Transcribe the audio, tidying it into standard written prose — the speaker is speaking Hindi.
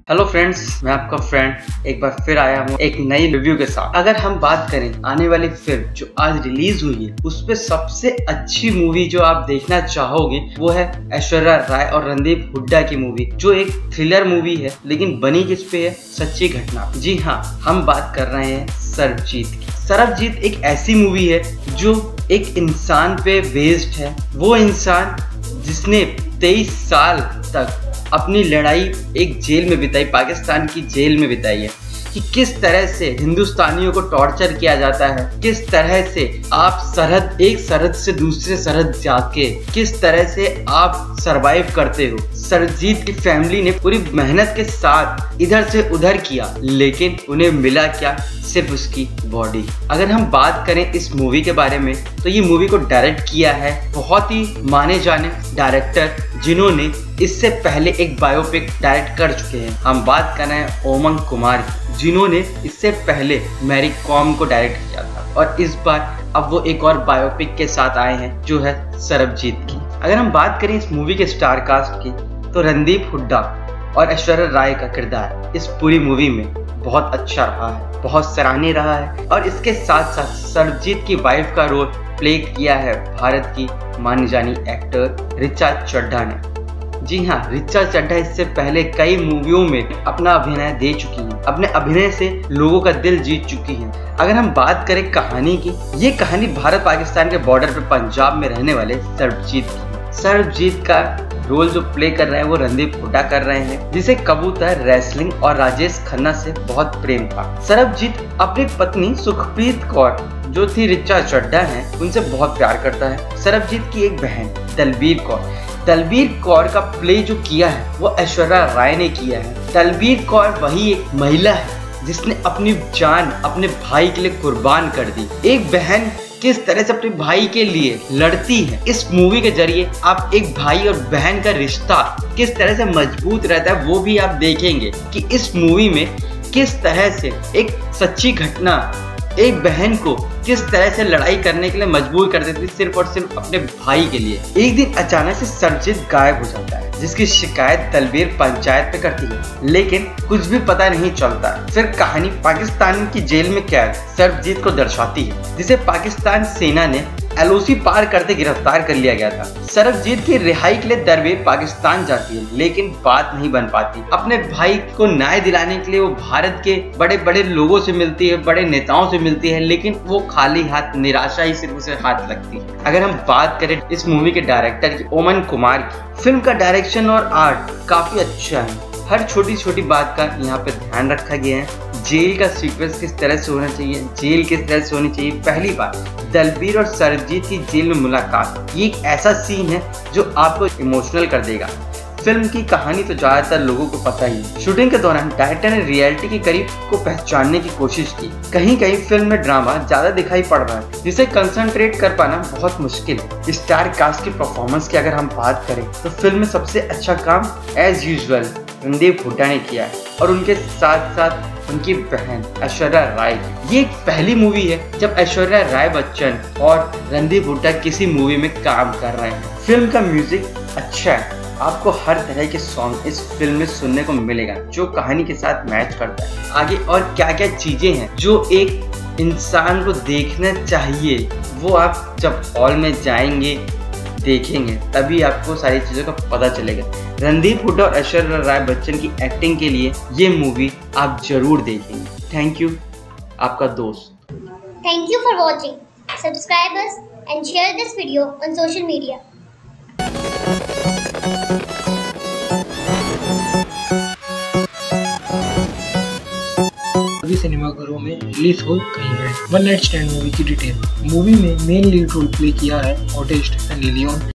हेलो फ्रेंड्स, मैं आपका फ्रेंड एक बार फिर आया हूँ एक नई रिव्यू के साथ। अगर हम बात करें आने वाली फिल्म जो आज रिलीज हुई है, उस पे सबसे अच्छी मूवी जो आप देखना चाहोगे वो है ऐश्वर्या राय और रणदीप हुड्डा की मूवी, जो एक थ्रिलर मूवी है लेकिन बनी किस पे है, सच्ची घटना। जी हाँ, हम बात कर रहे हैं सरबजीत की। सरबजीत एक ऐसी मूवी है जो एक इंसान पे बेस्ड है। वो इंसान जिसने 23 साल तक अपनी लड़ाई एक जेल में बिताई, पाकिस्तान की जेल में बिताई है, कि किस तरह से हिंदुस्तानियों को टॉर्चर किया जाता है, किस तरह से आप एक सरहद से दूसरे सरहद जाके किस तरह से आप सरवाइव करते हो। सरबजीत की फैमिली ने पूरी मेहनत के साथ इधर से उधर किया, लेकिन उन्हें मिला क्या, सिर्फ उसकी बॉडी। अगर हम बात करें इस मूवी के बारे में, तो ये मूवी को डायरेक्ट किया है बहुत ही माने जाने डायरेक्टर, जिन्होंने इससे पहले एक बायोपिक डायरेक्ट कर चुके हैं। हम बात कर रहे हैं ओमन कुमार की, जिन्होंने इससे पहले मैरी कॉम को डायरेक्ट किया था, और इस बार अब वो एक और बायोपिक के साथ आए हैं जो है सरबजीत की। अगर हम बात करें इस मूवी के स्टार कास्ट की, तो रणदीप हुड्डा और ऐश्वर्या राय का किरदार इस पूरी मूवी में बहुत अच्छा रहा है, बहुत सराहनीय रहा है। और इसके साथ साथ सरबजीत की वाइफ का रोल प्ले किया है भारत की मानी जानी एक्टर ऋचा चड्ढा ने। जी हाँ, ऋचा चड्ढा इससे पहले कई मूवियों में अपना अभिनय दे चुकी हैं, अपने अभिनय से लोगों का दिल जीत चुकी हैं। अगर हम बात करें कहानी की, ये कहानी भारत पाकिस्तान के बॉर्डर पर पंजाब में रहने वाले सरबजीत की। सरबजीत का रोल जो प्ले कर रहे हैं वो रणदीप हुड्डा कर रहे हैं, जिसे कबूतर, रेसलिंग और राजेश खन्ना से बहुत प्रेम था। सरबजीत अपनी पत्नी सुखप्रीत कौर जो थी ऋचा चड्ढा है, उनसे बहुत प्यार करता है। सरबजीत की एक बहन दलबीर कौर का प्ले जो किया है वो ऐश्वर्या राय ने किया है। दलबीर कौर वही एक महिला है जिसने अपनी जान अपने भाई के लिए कुर्बान कर दी। एक बहन किस तरह से अपने भाई के लिए लड़ती है, इस मूवी के जरिए आप एक भाई और बहन का रिश्ता किस तरह से मजबूत रहता है वो भी आप देखेंगे, कि इस मूवी में किस तरह से एक सच्ची घटना एक बहन को किस तरह से लड़ाई करने के लिए मजबूर कर देती, सिर्फ और सिर्फ अपने भाई के लिए। एक दिन अचानक से सरबजीत गायब हो जाता है, जिसकी शिकायत दलबीर पंचायत पे करती है, लेकिन कुछ भी पता नहीं चलता। फिर कहानी पाकिस्तान की जेल में कैद सरबजीत को दर्शाती है, जिसे पाकिस्तान सेना ने LOC पार करते गिरफ्तार कर लिया गया था। सरबजीत की रिहाई के लिए दलबीर पाकिस्तान जाती है, लेकिन बात नहीं बन पाती। अपने भाई को न्याय दिलाने के लिए वो भारत के बड़े बड़े लोगों से मिलती है, बड़े नेताओं से मिलती है, लेकिन वो खाली हाथ, निराशा ही सिर्फ उसे हाथ लगती है। अगर हम बात करें इस मूवी के डायरेक्टर की, ओमन कुमार की, फिल्म का डायरेक्शन और आर्ट काफी अच्छा है। हर छोटी छोटी बात का यहाँ पे ध्यान रखा गया है। जेल का सीक्वेंस किस तरह से होना चाहिए, जेल किस तरह से होनी चाहिए। पहली बार दलबीर और सरबजीत की जेल में मुलाकात, ये एक ऐसा सीन है जो आपको इमोशनल कर देगा। फिल्म की कहानी तो ज्यादातर लोगों को पता ही है। शूटिंग के दौरान डायरेक्टर ने रियलिटी के करीब को पहचानने की कोशिश की। कहीं कहीं फिल्म में ड्रामा ज्यादा दिखाई पड़ रहा है, जिसे कंसंट्रेट कर पाना बहुत मुश्किल है। स्टार कास्ट की परफॉर्मेंस की अगर हम बात करें, तो फिल्म में सबसे अच्छा काम एज यूजुअल रणदीप हुड्डा ने किया है, और उनके साथ साथ उनकी बहन ऐश्वर्या राय। ये एक पहली मूवी है जब ऐश्वर्या राय बच्चन और रणदीप हुड्डा किसी मूवी में काम कर रहे हैं। फिल्म का म्यूजिक अच्छा है, आपको हर तरह के सॉन्ग इस फिल्म में सुनने को मिलेगा जो कहानी के साथ मैच करता है। आगे और क्या क्या चीजें हैं जो एक इंसान को देखना चाहिए, वो आप जब हॉल में जाएंगे देखेंगे तभी आपको सारी चीजों का पता चलेगा। रणदीप हुड्डा और ऐश्वर्या राय बच्चन की एक्टिंग के लिए ये मूवी आप जरूर देखेंगे। थैंक यू, आपका दोस्त। Thank you for watching. Subscribe us and share this video on social media. सभी सिनेमाघरों में रिलीज हो गई है वन नाइट स्टैंड मूवी की डिटेल। मूवी में मेन लीड रोल प्ले किया है आर्टिस्ट सनी लियोन।